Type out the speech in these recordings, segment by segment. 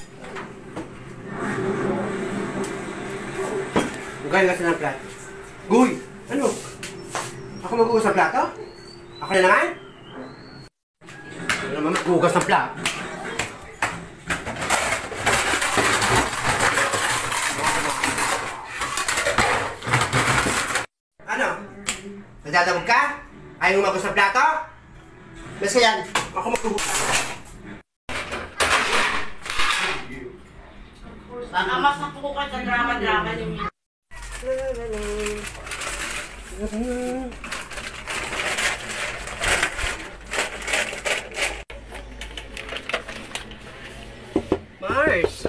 Hugayin kasi ng plato. Guy! Ano? Ako mag-ugas ng plato? Ako na naman? Ano naman mag-ugas ng plato? Ano? Nadadabog ka? Ayaw mo mag-ugas ng plato? Basta yan, ako mag-ugas. Baka mas napukukan sa drama-drama yung Mars!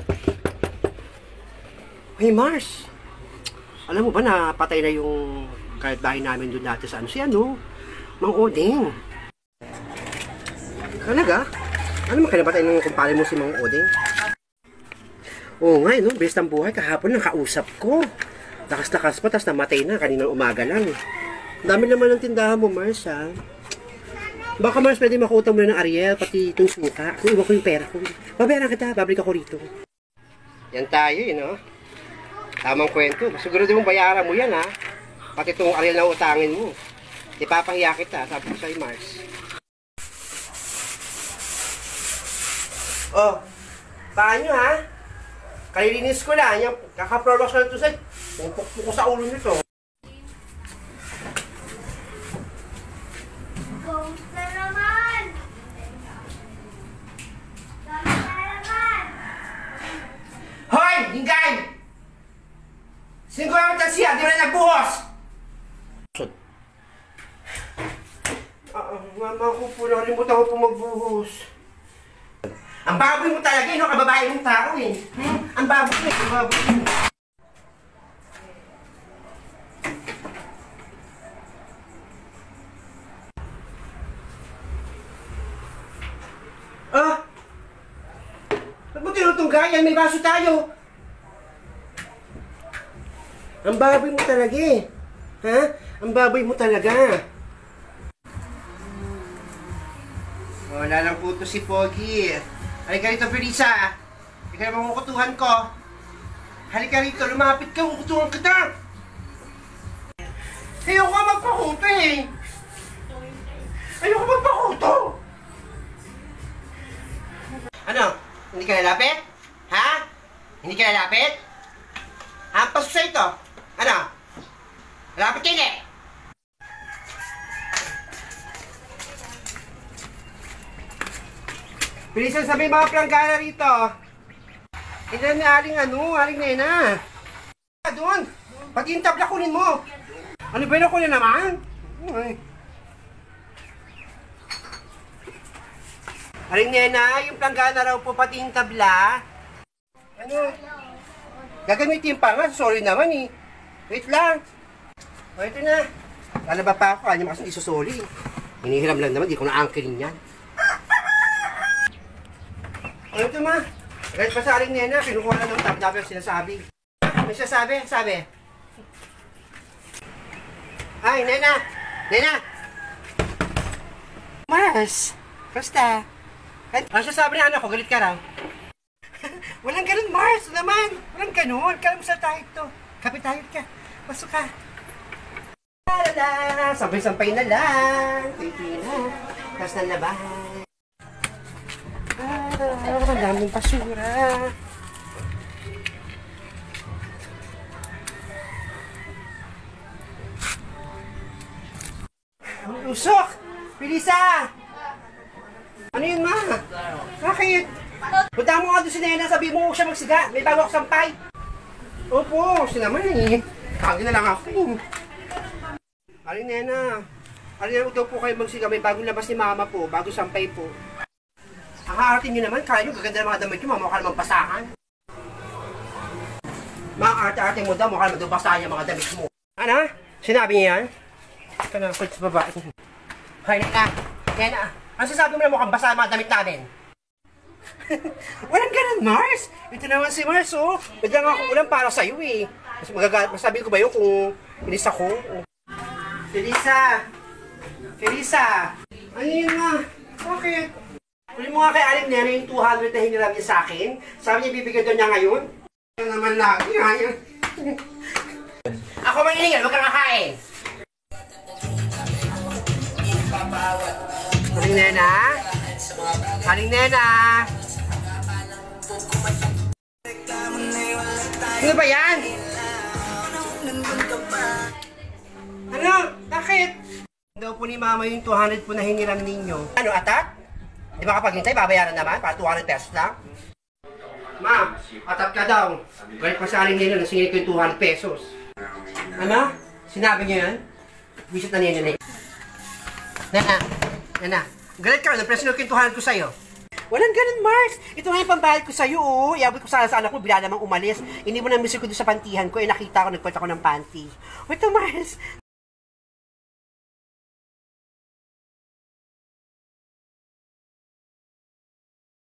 Hey Mars! Alam mo ba na patay na yung kapitbahay namin doon dati sa ano? Si ano? Mang Oding. Talaga? Ano man kinabatay ng kumpare mo si Mang Oding? Oo nga, no? Best ang buhay. Kahapon nakausap ko. Lakas-lakas pa, tapos namatay na. Kaninang umaga lang. Dami naman ng tindahan mo, Mars, ha? Baka, Mars, pwede makuutang mo na ng Ariel, pati itong suka. Kung iba ko yung pera ko. Babayaran kita, babalik ako rito. Yan tayo, no? Tamang kwento. Siguro din mong bayaran mo yan, ha? Pati itong Ariel na utangin mo. Ipapahiya kita, sabi ko sa'yo, Mars. Oh, paano, ha? Kalilinis ko lang, yung kaka-prolox ko lang ito sa'yo. Pumpok ko sa ulo nito. Kamusta naman? Kamusta naman? Hoy! Hingay! Sino ko naman taksiya? Di mo na nagbuhos! Mama ko po, nakalimutan ko po magbuhos. Ang baboy mo talaga, no? Kababae mong tao, eh. Ang baboy mo, ang baboy mo. Ah! Ba't mo tinutunggayan? May baso tayo. Ang baboy mo talaga, eh. Ha? Ang baboy mo talaga. Wala lang po ito si Pogi. Halika rito, Felisa. Halika naman kukutuhan ko. Halika rito, lumapit ka, kukutuhan kita. Ayoko magpakuto, eh. Ayoko magpakuto. Ano? Hindi ka lalapit? Ha? Hindi ka lalapit? Ha? Pasok sa ito. Ano? Lalapit ka hindi? Bilisan sabi mga planggana rito. Hindi na aling Nena. Doon. Pati yung tabla kunin mo. Ano ba yun ako na naman? Ay. Aling Nena, yung planggana raw po pati yung tabla. Ano? Gagamitin pa nga. Sorry naman eh. Wait lang. O ito na. Lalaba pa ako. Ano kasi isusoli. Hinihiram lang naman. Di ko na-angkelin yan. Ano ito, ma? Kahit pa sa aling Nena, kinukuha na ng tab-tab yung sinasabi. May sinasabi? Sabi. Ay, Nena! Nena! Mars! Basta. Ano sasabi na anak ko? Galit ka raw? Walang ganun, Mars! Naman! Walang ganun! Kalamsal tayo ito. Kapit tayo ka. Pasok ka. Lalala! Sampay-sampay na lang. Titi na. Tapos na labahan. Ang daming basura. Ang usok! Pilisa! Ano yun, ma? Bakit? Punta mo nga doon si Nena, sabi mo siya magsiga. May bago ako sampay. Opo, siya naman eh. Kagin na lang ako eh. Aling Nena, aling daw po kayo magsiga. May bagong labas ni Mama po, bago sampay po. Ang haarating nyo naman, kaya nyo, gaganda ng mga damit nyo, mukha naman basahan. Mga arte-arte mo daw, mukha naman basahan yung mga damit mo. Ano? Sinabi niya yan? Ito na, kulit sa babae. Hay, Nena, Nena, ano sasabi mo na mukhang basahan mga damit namin? Walang ganun, Mars! Ito naman si Mars, oh. Bigla nga akong ulam para sa'yo, eh. Masabi ko ba yun kung inis ako? Felisa! Felisa! Ano yun, ma? Bakit? Kunin mo nga kay Aling Nena yung 200 na hiniram niya sa akin. Sabi niya bibigyan daw niya ngayon. Ano naman lagi, ngayon. Ako mangingal, huwag kang kakain. Aling Nena? Aling Nena? Ano ba yan? Ano? Bakit? Daw po ni Mama yung 200 po na hiniram ninyo. Ano, atat? Di ba kapag hintay, babayaran naman? Para 200 pesos lang? Ma, atat ka daw. Galit pa sa Aling Nena, nasingin ko yung 200 pesos. Ano? Sinabi niyo yan? Visit na niya yun eh. Nena, galit ka, napresinod ko yung 200 ko sa'yo. Walang ganun, Mars. Ito nga yung pambayad ko sa'yo, oh. Iabot ko sana sa anak mo, bila namang umalis. Hindi mo na misil ko doon sa pantihan ko, nakita ko, nagpunta ko ng panty. Ito, Mars.